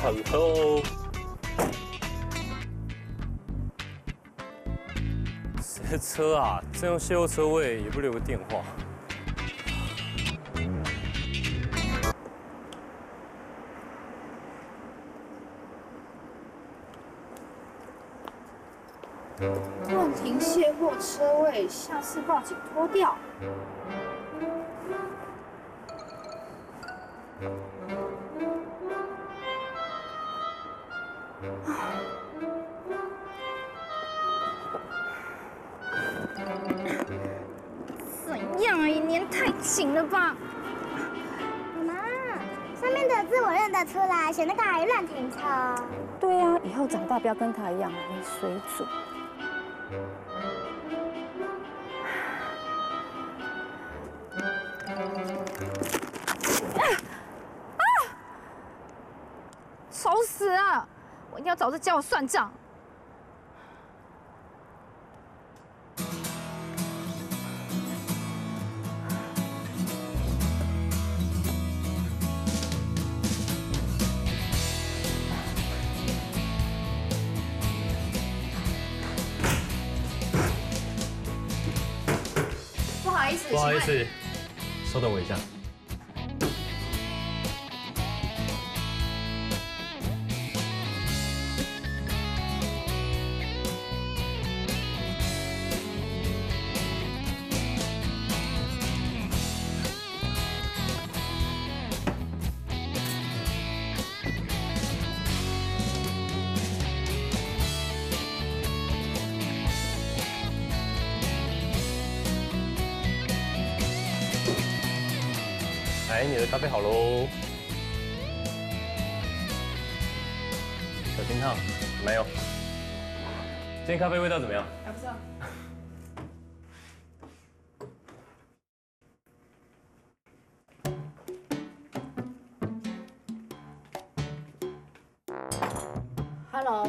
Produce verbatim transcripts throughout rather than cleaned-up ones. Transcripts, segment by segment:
Hello， 谁的车啊？这样邂逅车位也不留个电话。 乱停卸货车位，下次报警拖掉。 怎样啊？也粘太紧了吧？ 妈，上面的字我认得出来，选那个还乱停车。 对啊，以后长大不要跟他一样没水准。啊！丑死了！我一定要找这家伙算账。不好意思， 不好意思，稍等我一下。来，你的咖啡好喽。小清烫没有。今天咖啡味道怎么样？ 还不错。Hello，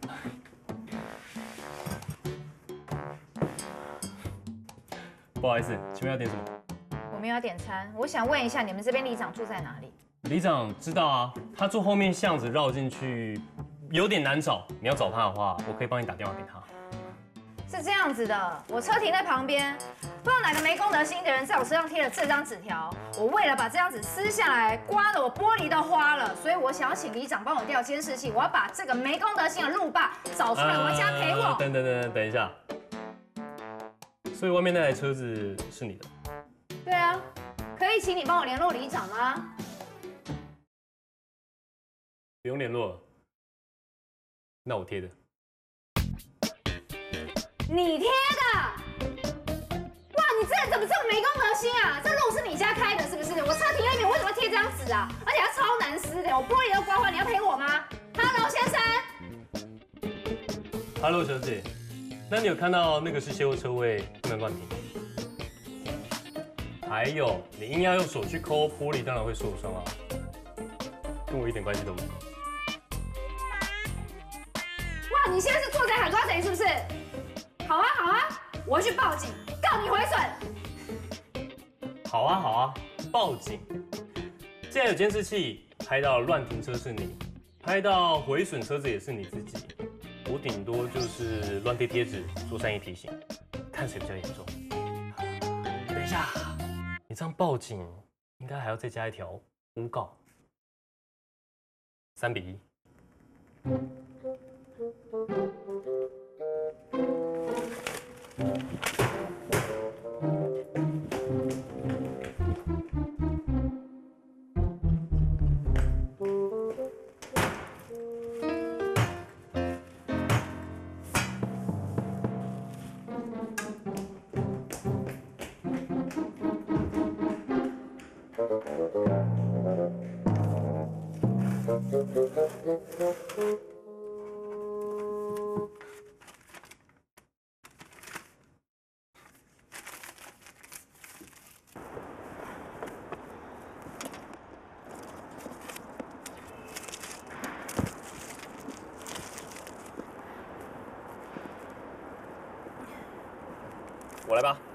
不好意思，请问要点什么？ 我们要点餐，我想问一下，你们这边里长住在哪里？ 里长知道啊，他住后面巷子绕进去，有点难找。你要找他的话，我可以帮你打电话给他。 是这样子的，我车停在旁边，不知道哪个没公德心的人在我车上贴了这张纸条。我为了把这张纸撕下来，刮得我玻璃都花了，所以我想要请里长帮我调监视器，我要把这个没公德心的路霸找出来，我家陪我。 呃等等等等，等一下。所以外面那台车子是你的？ 对啊，可以请你帮我联络里长吗？ 不用联络了。那我贴的。 你贴的？哇，你这人怎么这么没公德心啊？这路是你家开的，是不是？我车停在那边，为什么贴这张纸啊？而且它超难撕的，我玻璃都刮坏，你要赔我吗 ？Hello， 先生。 Hello， 小姐。那你有看到那个是邂逅车位，不能乱停。还有，你硬要用手去抠玻璃，当然会受伤啊，跟我一点关系都没有。 哇，你现在是做贼喊抓贼是不是？好啊好啊，我要去报警，告你毁损。 好啊好啊，报警！既然有监视器拍到乱停车是你，拍到毁损车子也是你自己，我顶多就是乱贴贴纸做善意提醒，看谁比较严重。等一下。你这样报警，应该还要再加一条诬告。三比一。我来吧。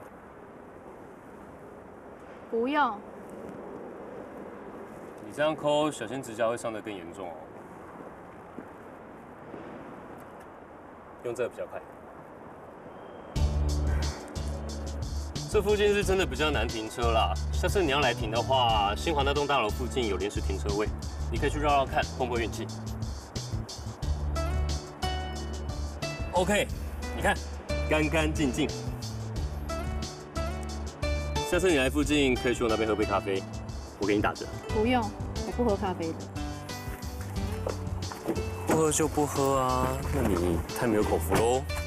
不用。 你这样抠，小心指甲会伤得更严重哦。 用这个比较快。这附近是真的比较难停车啦，下次你要来停的话，新华那栋大楼附近有临时停车位，你可以去绕绕看，碰碰运气。OK， 你看，干干净净。下次你来附近可以去我那边喝杯咖啡，我给你打折。 不用，我不喝咖啡的。 不喝就不喝啊，那你太没有口福喽。